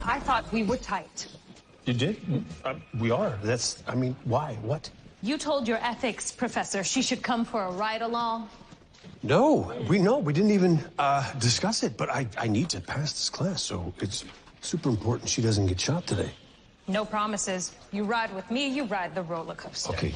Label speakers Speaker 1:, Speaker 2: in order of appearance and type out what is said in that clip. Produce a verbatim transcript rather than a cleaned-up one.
Speaker 1: I thought we were tight.
Speaker 2: You did? Uh, we are. That's, I mean, why? What?
Speaker 1: You told your ethics professor she should come for a ride-along?
Speaker 2: No, we know. We didn't even uh, discuss it, but I, I need to pass this class, so it's super important she doesn't get shot today.
Speaker 1: No promises. You ride with me, you ride the roller coaster.
Speaker 2: Okay.